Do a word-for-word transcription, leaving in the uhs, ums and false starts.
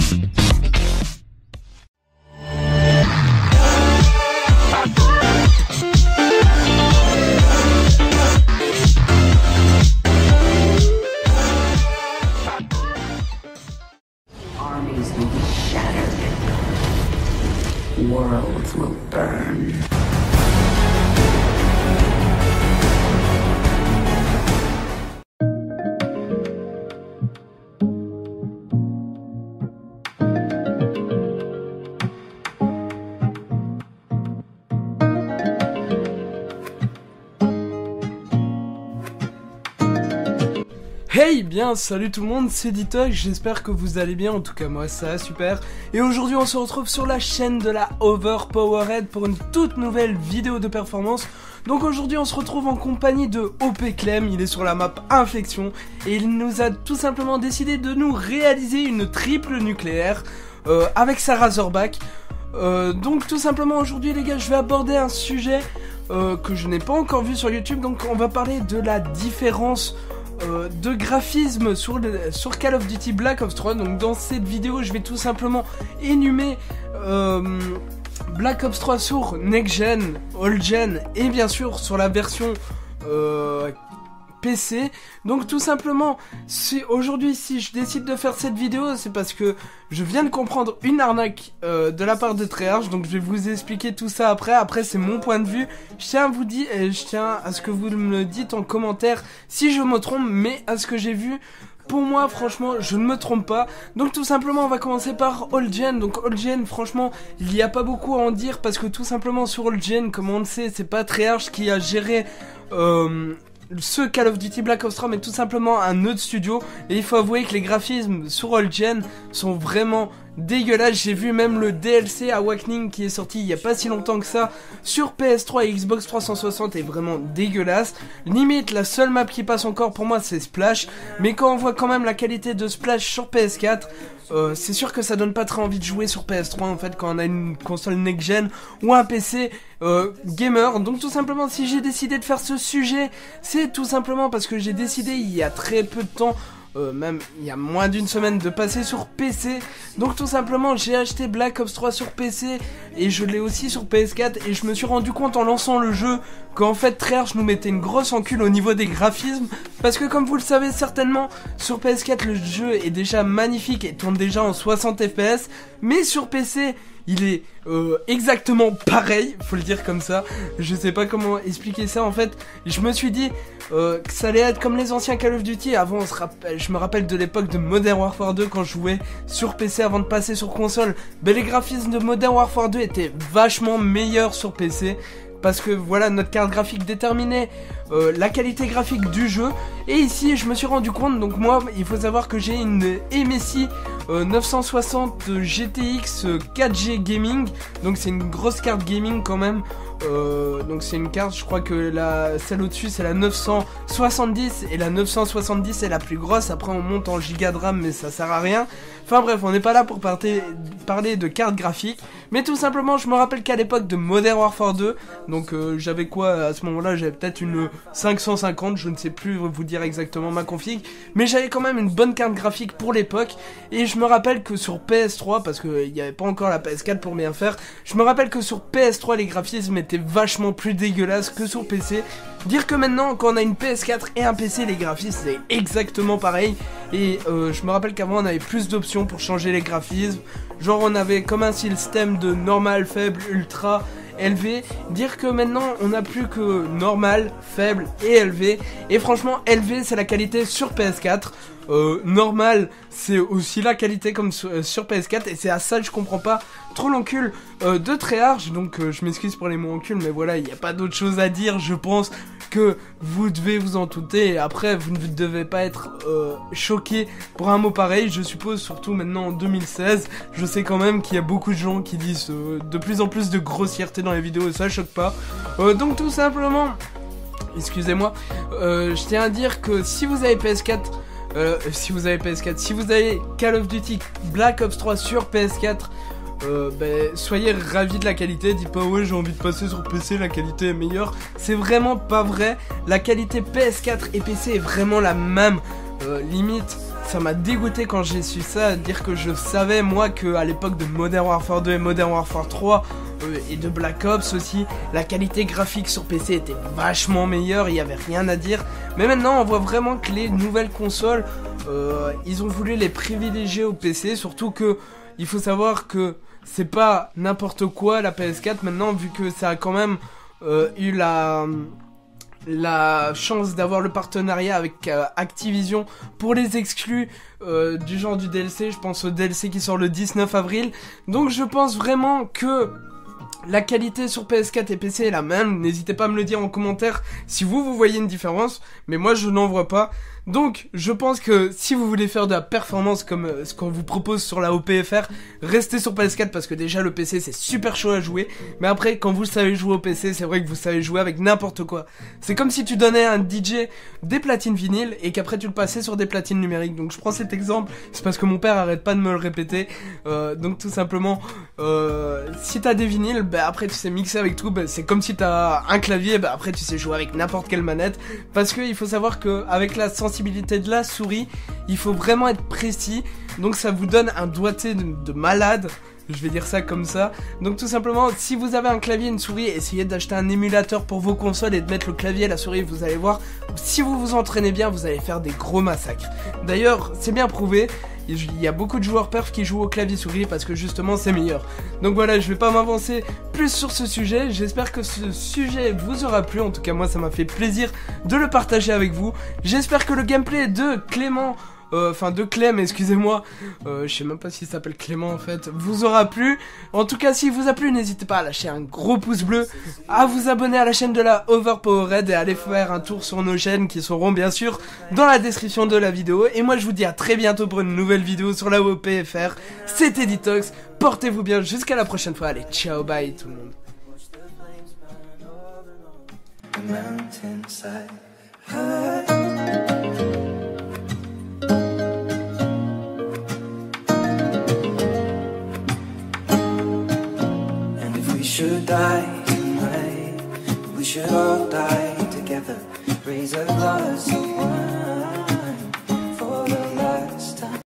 Armies will be shattered. Worlds will burn. Hey bien, salut tout le monde, c'est Ditox, j'espère que vous allez bien, en tout cas moi ça va super. Et aujourd'hui on se retrouve sur la chaîne de la Overpowered pour une toute nouvelle vidéo de performance. Donc aujourd'hui on se retrouve en compagnie de O P Clem, il est sur la map Infection. Et il nous a tout simplement décidé de nous réaliser une triple nucléaire euh, avec sa Razorback. euh, Donc tout simplement aujourd'hui les gars, je vais aborder un sujet euh, que je n'ai pas encore vu sur YouTube. Donc on va parler de la différence Euh, de graphisme sur, le, sur Call of Duty Black Ops trois. Donc dans cette vidéo je vais tout simplement énumérer euh, Black Ops trois sur Next Gen, Old Gen et bien sûr sur la version euh, P C. Donc tout simplement, si aujourd'hui si je décide de faire cette vidéo, c'est parce que je viens de comprendre une arnaque euh, de la part de Treyarch. Donc je vais vous expliquer tout ça après. Après c'est mon point de vue. Je tiens à vous dire, et je tiens à ce que vous me le dites en commentaire si je me trompe, mais à ce que j'ai vu, pour moi franchement je ne me trompe pas. Donc tout simplement on va commencer par Old Gen. Donc Old Gen franchement il n'y a pas beaucoup à en dire, parce que tout simplement sur Old Gen, comme on le sait, c'est pas Treyarch qui a géré euh, ce Call of Duty Black Ops trois, mais tout simplement un autre studio. Et il faut avouer que les graphismes sur Old Gen sont vraiment dégueulasse. J'ai vu même le D L C Awakening qui est sorti il y a pas si longtemps que ça sur P S trois et Xbox trois cent soixante est vraiment dégueulasse. Limite la seule map qui passe encore pour moi c'est Splash, mais quand on voit quand même la qualité de Splash sur P S quatre, euh, c'est sûr que ça donne pas très envie de jouer sur P S trois en fait quand on a une console next gen ou un P C euh, gamer. Donc tout simplement si j'ai décidé de faire ce sujet, c'est tout simplement parce que j'ai décidé il y a très peu de temps, Euh, même il y a moins d'une semaine, de passer sur P C. Donc tout simplement j'ai acheté Black Ops trois sur P C et je l'ai aussi sur P S quatre. Et je me suis rendu compte en lançant le jeu qu'en fait Treyarch nous mettait une grosse encule au niveau des graphismes. Parce que comme vous le savez certainement, sur P S quatre le jeu est déjà magnifique et tourne déjà en soixante F P S. Mais sur P C il est euh, exactement pareil, faut le dire comme ça. Je sais pas comment expliquer ça en fait. Je me suis dit euh, que ça allait être comme les anciens Call of Duty. Avant on se rappelle, je me rappelle de l'époque de Modern Warfare deux quand je jouais sur P C avant de passer sur console. Mais les graphismes de Modern Warfare deux étaient vachement meilleurs sur P C. Parce que voilà, notre carte graphique déterminait euh, la qualité graphique du jeu. Et ici je me suis rendu compte, donc moi il faut savoir que j'ai une M S I euh, neuf cent soixante G T X quatre G Gaming. Donc c'est une grosse carte gaming quand même. Euh, donc c'est une carte, je crois que la, celle au dessus c'est la neuf cent soixante-dix. Et la neuf cent soixante-dix est la plus grosse. Après on monte en giga de RAM mais ça sert à rien. Enfin bref, on n'est pas là pour parler, parler de carte graphique. Mais tout simplement je me rappelle qu'à l'époque de Modern Warfare deux, donc euh, j'avais quoi à ce moment là, j'avais peut-être une cinq cent cinquante, je ne sais plus vous dire exactement ma config, mais j'avais quand même une bonne carte graphique pour l'époque. Et je me rappelle que sur P S trois, parce qu'il n'y avait pas encore la P S quatre pour bien faire, je me rappelle que sur P S trois les graphismes étaient vachement plus dégueulasses que sur P C. Dire que maintenant quand on a une P S quatre et un P C, les graphismes c'est exactement pareil. Et euh, je me rappelle qu'avant on avait plus d'options pour changer les graphismes. Genre on avait comme un système de normal, faible, ultra, élevé. Dire que maintenant on n'a plus que normal, faible et élevé. Et franchement élevé c'est la qualité sur P S quatre. Euh, normal c'est aussi la qualité comme sur, euh, sur P S quatre. Et c'est à ça que je comprends pas trop l'encul euh, de Treyarch. Donc euh, je m'excuse pour les mots encul, mais voilà, il n'y a pas d'autre chose à dire. Je pense que vous devez vous en douter. Et après vous ne devez pas être euh, choqué pour un mot pareil, je suppose, surtout maintenant en deux mille seize. Je sais quand même qu'il y a beaucoup de gens qui disent euh, de plus en plus de grossièreté dans les vidéos, et ça choque pas. euh, Donc tout simplement, excusez-moi, euh, je tiens à dire que si vous avez P S quatre, Euh, si vous avez P S quatre, si vous avez Call of Duty Black Ops trois sur P S quatre, euh, ben, soyez ravis de la qualité. Dites pas ouais j'ai envie de passer sur P C, la qualité est meilleure. C'est vraiment pas vrai. La qualité P S quatre et P C est vraiment la même. euh, Limite ça m'a dégoûté quand j'ai su ça, dire que je savais moi que à l'époque de Modern Warfare deux et Modern Warfare trois euh, et de Black Ops aussi, la qualité graphique sur P C était vachement meilleure, il n'y avait rien à dire. Mais maintenant on voit vraiment que les nouvelles consoles, euh, ils ont voulu les privilégier au P C, surtout que il faut savoir que c'est pas n'importe quoi la P S quatre maintenant, vu que ça a quand même euh, eu la... la chance d'avoir le partenariat avec euh, Activision pour les exclus euh, du genre du D L C. Je pense au D L C qui sort le dix-neuf avril. Donc je pense vraiment que la qualité sur P S quatre et P C est la même. N'hésitez pas à me le dire en commentaire si vous, vous voyez une différence. Mais moi, je n'en vois pas. Donc, je pense que si vous voulez faire de la performance comme euh, ce qu'on vous propose sur la O P F R, restez sur P S quatre parce que déjà le P C c'est super chaud à jouer. Mais après, quand vous savez jouer au P C, c'est vrai que vous savez jouer avec n'importe quoi. C'est comme si tu donnais à un D J des platines vinyles et qu'après tu le passais sur des platines numériques. Donc je prends cet exemple, c'est parce que mon père arrête pas de me le répéter. Euh, donc tout simplement, euh, si t'as des vinyles, bah après tu sais mixer avec tout. Bah, c'est comme si t'as un clavier, bah après tu sais jouer avec n'importe quelle manette. Parce que il faut savoir que avec la sensibilité de la souris, il faut vraiment être précis, donc ça vous donne un doigté de, de malade, je vais dire ça comme ça. Donc tout simplement, si vous avez un clavier et une souris, essayez d'acheter un émulateur pour vos consoles et de mettre le clavier et la souris, vous allez voir, si vous vous entraînez bien, vous allez faire des gros massacres. D'ailleurs, c'est bien prouvé, il y a beaucoup de joueurs perf qui jouent au clavier souris parce que justement c'est meilleur. Donc voilà, je vais pas m'avancer plus sur ce sujet, j'espère que ce sujet vous aura plu, en tout cas moi ça m'a fait plaisir de le partager avec vous. J'espère que le gameplay de Clément, enfin euh, de Clem, excusez-moi, euh, je sais même pas s'il s'appelle Clément en fait, vous aura plu. En tout cas, s'il vous a plu, n'hésitez pas à lâcher un gros pouce bleu, à vous abonner à la chaîne de la Overpowered et à aller faire un tour sur nos chaînes qui seront bien sûr dans la description de la vidéo. Et moi je vous dis à très bientôt pour une nouvelle vidéo sur la O P F R. C'était Ditox, portez-vous bien, jusqu'à la prochaine fois, allez ciao, bye tout le monde. Should die tonight, we should all die together, raise a glass of wine.